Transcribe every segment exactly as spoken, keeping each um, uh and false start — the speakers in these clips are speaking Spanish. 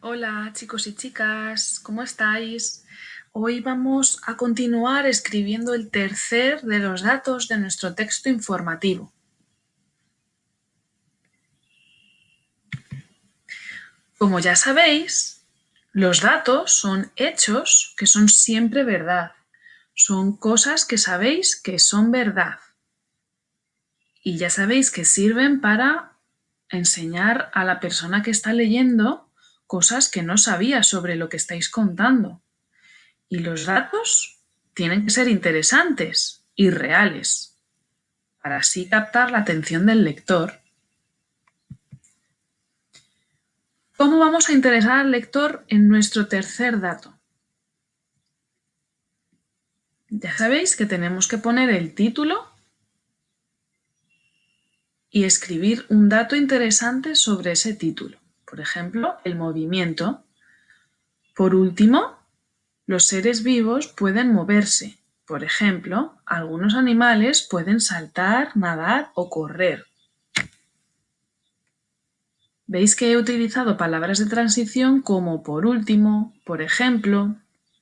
Hola chicos y chicas, ¿cómo estáis? Hoy vamos a continuar escribiendo el tercer de los datos de nuestro texto informativo. Como ya sabéis, los datos son hechos que son siempre verdad. Son cosas que sabéis que son verdad. Y ya sabéis que sirven para enseñar a la persona que está leyendo cosas que no sabía sobre lo que estáis contando. Y los datos tienen que ser interesantes y reales, para así captar la atención del lector. ¿Cómo vamos a interesar al lector en nuestro tercer dato? Ya sabéis que tenemos que poner el título y escribir un dato interesante sobre ese título. Por ejemplo, el movimiento. Por último, los seres vivos pueden moverse. Por ejemplo, algunos animales pueden saltar, nadar o correr. Veis que he utilizado palabras de transición como por último, por ejemplo.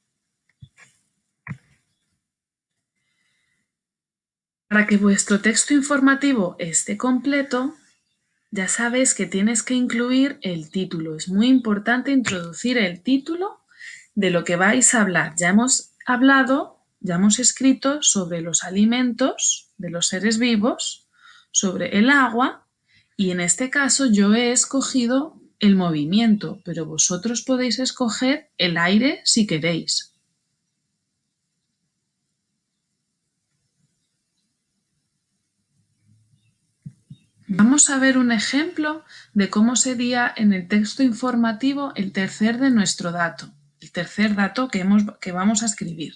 Para que vuestro texto informativo esté completo, ya sabes que tienes que incluir el título. Es muy importante introducir el título de lo que vais a hablar. Ya hemos hablado, ya hemos escrito sobre los alimentos de los seres vivos, sobre el agua, y en este caso yo he escogido el movimiento, pero vosotros podéis escoger el aire si queréis. Vamos a ver un ejemplo de cómo sería en el texto informativo el tercer de nuestro dato, el tercer dato que, hemos, que vamos a escribir.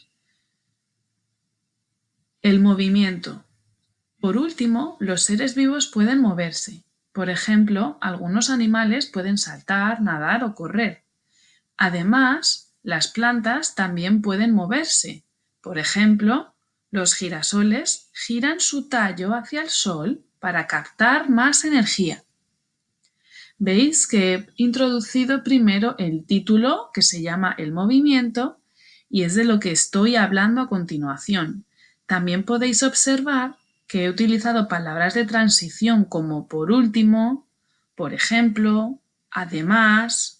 El movimiento. Por último, los seres vivos pueden moverse. Por ejemplo, algunos animales pueden saltar, nadar o correr. Además, las plantas también pueden moverse. Por ejemplo, los girasoles giran su tallo hacia el sol para captar más energía. Veis que he introducido primero el título, que se llama El movimiento, y es de lo que estoy hablando a continuación. También podéis observar que he utilizado palabras de transición como por último, por ejemplo, además,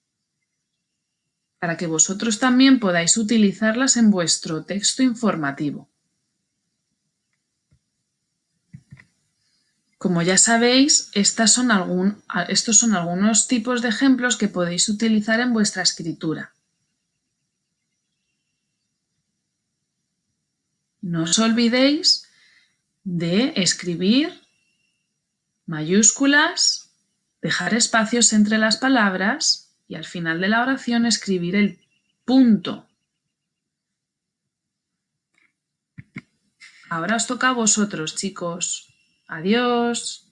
para que vosotros también podáis utilizarlas en vuestro texto informativo. Como ya sabéis, estas son algún, estos son algunos tipos de ejemplos que podéis utilizar en vuestra escritura. No os olvidéis de escribir mayúsculas, dejar espacios entre las palabras y al final de la oración escribir el punto. Ahora os toca a vosotros, chicos. Adiós.